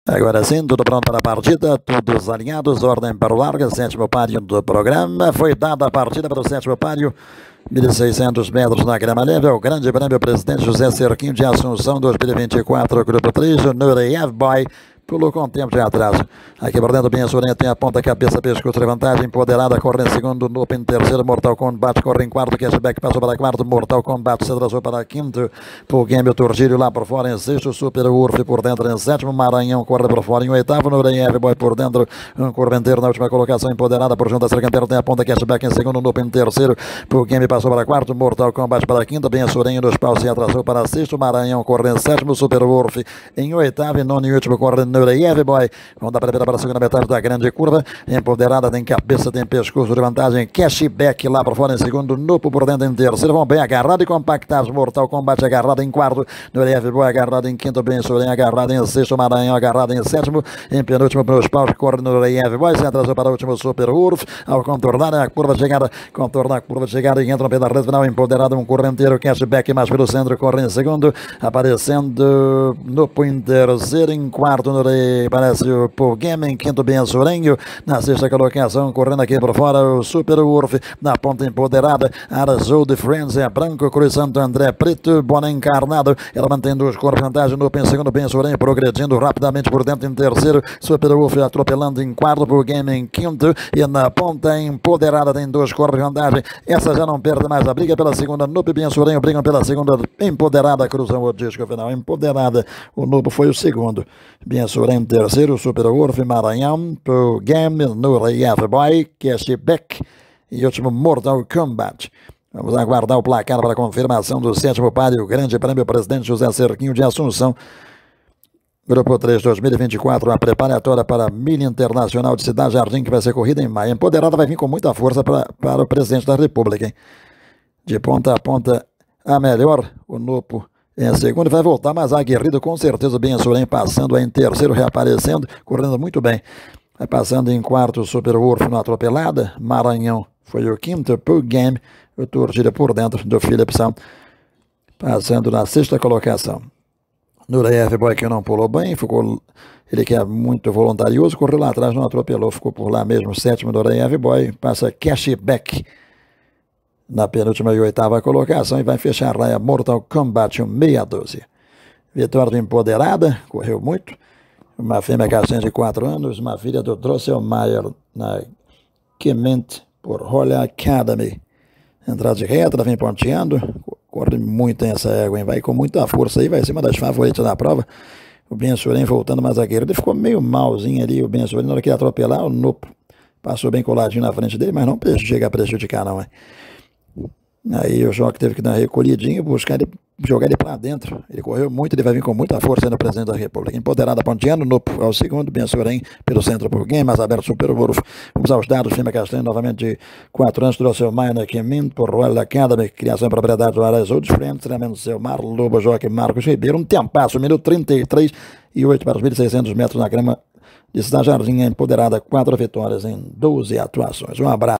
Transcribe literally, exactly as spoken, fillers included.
Agora sim, tudo pronto para a partida, todos alinhados, ordem para o larga, sétimo páreo do programa. Foi dada a partida para o sétimo páreo, mil e seiscentos metros na grama leve, o grande prêmio Presidente José Cerquinho de Assunção dois mil e vinte e quatro, grupo três, Nureyev Boy, pulou com tempo de atraso. Aqui por dentro, Binha Surinha tem a ponta, cabeça, pescoço, vantagem, empoderada, corre em segundo, Nupo em terceiro, Mortal Kombat corre em quarto, Cashback passou para quarto, Mortal Kombat se atrasou para quinto, Full Game, o Turgílio lá por fora em sexto, Super Urf por dentro em sétimo, Maranhão corre por fora em oitavo, Nureyev Boy por dentro, um corventeiro na última colocação, empoderada por junto a Cercanteiro, tem a ponta, Cashback em segundo, Nupo em terceiro, Full Game passou para quarto, Mortal Kombat para quinto, Binha Surinha dos paus se atrasou para sexto, Maranhão corre em sétimo, Super Urf em oitavo, e nono e último corre Nureyev Boy. Vamos dar primeira para a segunda metade da grande curva. Empoderada, tem cabeça, tem pescoço de vantagem. Cashback lá por fora em segundo. Nupo por dentro em terceiro. Vão bem agarrado e compactados. Mortal Kombat agarrado em quarto. Nureyev Boy agarrado em quinto. Bem Surinha agarrado em sexto. Maranhão agarrado em sétimo. Em penúltimo para os paus. Corre Nureyev Boy. Se atrasou para o último Super Urf. Ao contornar a curva de chegada. Contornar a curva de chegada e entram pela rede final. Empoderado, um correnteiro. Cashback mais pelo centro. Corre em segundo. Aparecendo Nupo em terceiro. Em quarto, Nureyev. Parece o Full Game, em quinto Binha Surinho, na sexta colocação, correndo aqui por fora o Super Urf, na ponta empoderada, Arazul de Friends é branco, Cruz Santo André preto, boné encarnado, ela mantém duas cores, vantagem no segundo, Binha Surinho progredindo rapidamente por dentro em terceiro, Super Urf atropelando em quarto, Full Game em quinto, e na ponta empoderada tem duas cores, vantagem, essa já não perde mais a briga pela segunda, Nupo e Binha Surinho brigam pela segunda, empoderada, cruzam o disco final, empoderada, o Nupo foi o segundo, Binha Surinho terceiro, Super Urf, Maranhão, Full Game, Nureyev Boy, Cashback e último Mortal Kombat. Vamos aguardar o placar para a confirmação do sétimo páreo, Grande Prêmio Presidente José Cerquinho de Assunção. Grupo três dois mil e vinte e quatro, a preparatória para a Milha Internacional de Cidade Jardim, que vai ser corrida em maio. Empoderada vai vir com muita força para, para o Presidente da República, hein? De ponta a ponta, a melhor, o Nupo em segundo, vai voltar mais aguerrido, com certeza, Binha Surinho passando em terceiro, reaparecendo, correndo muito bem. Vai passando em quarto, Super Urf na atropelada, Maranhão foi o quinto, Full Game, o Turgílio por dentro do Philipson, passando na sexta colocação. Nureyev Boy, que não pulou bem, ficou, ele que é muito voluntarioso, correu lá atrás, não atropelou, ficou por lá mesmo, sétimo, Nureyev Boy, passa Cashback na penúltima e oitava colocação e vai fechar a raia Mortal Kombat meia dúzia. Vitória do Empoderada, correu muito. Uma fêmea caçante de quatro anos, uma filha do Drosselmayer na Quement por Roller Academy. Entrada de reta, ela vem ponteando, corre muito essa égua, hein? Vai com muita força aí, vai ser uma das favoritas da prova. O Binha Surinho voltando mais aguerrido, ele ficou meio malzinho ali, o Binha Surinho, na hora que ia atropelar, o Nupo passou bem coladinho na frente dele, mas não chega a prejudicar não, hein? Aí o Joque teve que dar uma recolhidinha, buscar ele, jogar ele para dentro. Ele correu muito, ele vai vir com muita força no Presidente da República. Empoderada, ponteando, Nupo ao segundo, Binha Surinho pelo centro por game, mais aberto, Super Urf. Vamos aos dados, Firma Castanho, novamente de quatro anos, trouxe o Maia na Quemin, por Royal Academy, criação e propriedade do Arazul de Frente, treinamento do seu Mar, Lobo, Joque, Marcos Ribeiro, um tempasso, minuto trinta e três e oito para os mil e seiscentos metros na grama de Cidade Jardim, empoderada, quatro vitórias em doze atuações. Um abraço.